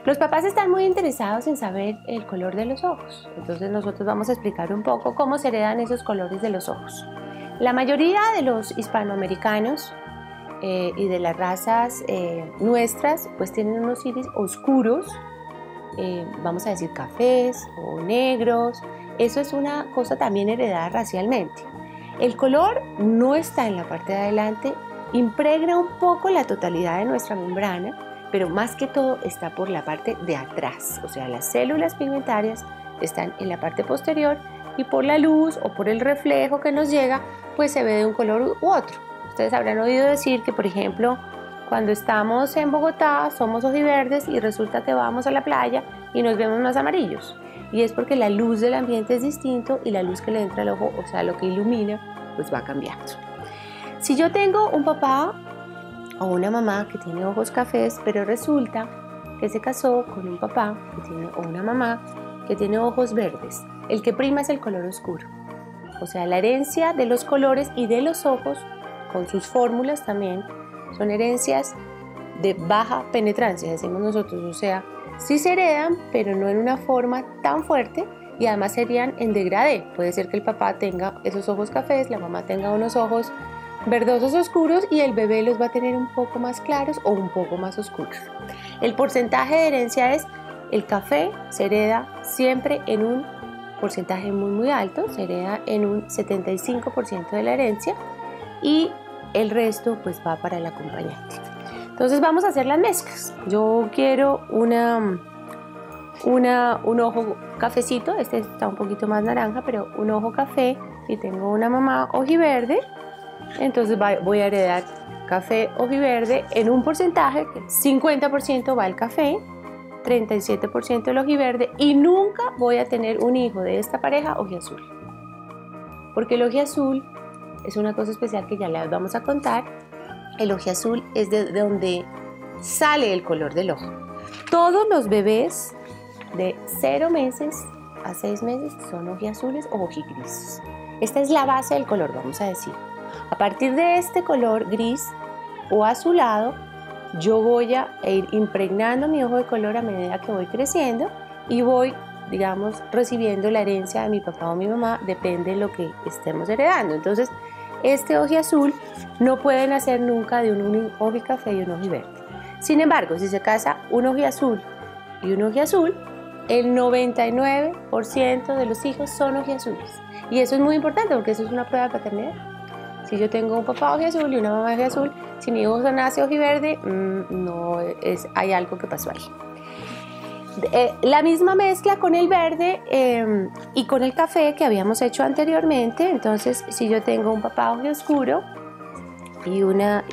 Los papás están muy interesados en saber el color de los ojos, entonces nosotros vamos a explicar un poco cómo se heredan esos colores de los ojos. La mayoría de los hispanoamericanos y de las razas nuestras pues tienen unos iris oscuros, vamos a decir cafés o negros. Eso es una cosa también heredada racialmente. El color no está en la parte de adelante, impregna un poco la totalidad de nuestra membrana, pero más que todo está por la parte de atrás, o sea, las células pigmentarias están en la parte posterior y por la luz o por el reflejo que nos llega, pues se ve de un color u otro. Ustedes habrán oído decir que, por ejemplo, cuando estamos en Bogotá somos ojiverdes y resulta que vamos a la playa y nos vemos más amarillos. Y es porque la luz del ambiente es distinto y la luz que le entra al ojo, o sea, lo que ilumina, pues va cambiando. Si yo tengo un papá o una mamá que tiene ojos cafés, pero resulta que se casó con un papá que tiene, o una mamá que tiene ojos verdes, el que prima es el color oscuro. O sea, la herencia de los colores y de los ojos, con sus fórmulas también, son herencias de baja penetrancia, decimos nosotros, o sea, sí se heredan, pero no en una forma tan fuerte y además serían en degradé. Puede ser que el papá tenga esos ojos cafés, la mamá tenga unos ojos verdosos oscuros y el bebé los va a tener un poco más claros o un poco más oscuros. El porcentaje de herencia es, el café se hereda siempre en un porcentaje muy alto, se hereda en un 75% de la herencia y el resto pues va para el acompañante. Entonces vamos a hacer las mezclas. Yo quiero un ojo cafecito, este está un poquito más naranja, pero un ojo café, y tengo una mamá ojiverde. Entonces voy a heredar café ojiverde en un porcentaje, que 50% va al café, 37% el ojiverde, y nunca voy a tener un hijo de esta pareja ojiazul. Porque el ojiazul es una cosa especial que ya les vamos a contar. El ojiazul es de donde sale el color del ojo. Todos los bebés de 0 meses a 6 meses son ojiazules o ojigrises. Esta es la base del color, vamos a decir. A partir de este color gris o azulado, yo voy a ir impregnando mi ojo de color a medida que voy creciendo y voy, digamos, recibiendo la herencia de mi papá o mi mamá, depende de lo que estemos heredando. Entonces, este ojiazul no puede nacer nunca de un ojicafé y un ojiverde. Sin embargo, si se casa un ojiazul y un ojiazul, el 99% de los hijos son ojiazules. Y eso es muy importante porque eso es una prueba de paternidad. Si yo tengo un papá ojiazul y una mamá ojiazul, si mi hijo nace ojiverde, hay algo que pasó ahí. La misma mezcla con el verde y con el café que habíamos hecho anteriormente. Entonces, si yo tengo un papá ojioscuro y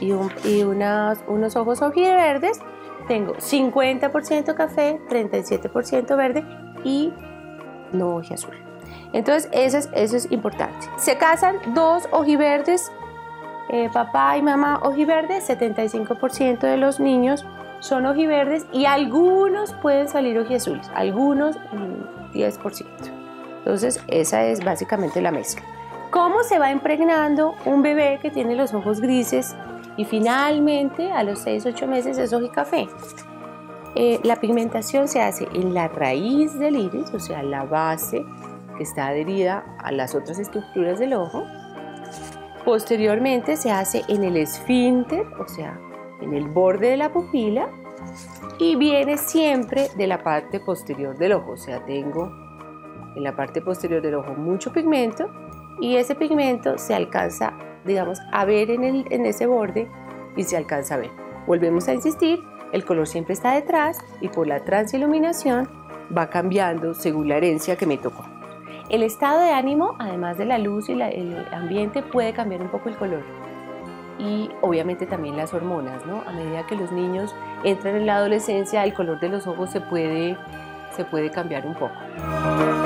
unos ojos ojiverdes, tengo 50% café, 37% verde y no ojiazul. Entonces, eso es importante. Se casan dos ojiverdes, papá y mamá ojiverdes, 75% de los niños son ojiverdes y algunos pueden salir ojiazules, algunos 10%. Entonces, esa es básicamente la mezcla. ¿Cómo se va impregnando un bebé que tiene los ojos grises y finalmente a los 6-8 meses es ojicafé? La pigmentación se hace en la raíz del iris, o sea, la base que está adherida a las otras estructuras del ojo. Posteriormente se hace en el esfínter, o sea, en el borde de la pupila, y viene siempre de la parte posterior del ojo, o sea, tengo en la parte posterior del ojo mucho pigmento y ese pigmento se alcanza, digamos, a ver en ese borde y se alcanza a ver. Volvemos a insistir, el color siempre está detrás y por la transiluminación va cambiando según la herencia que me tocó. El estado de ánimo, además de la luz y el ambiente, puede cambiar un poco el color. Y obviamente también las hormonas, ¿no? A medida que los niños entran en la adolescencia, el color de los ojos se puede cambiar un poco.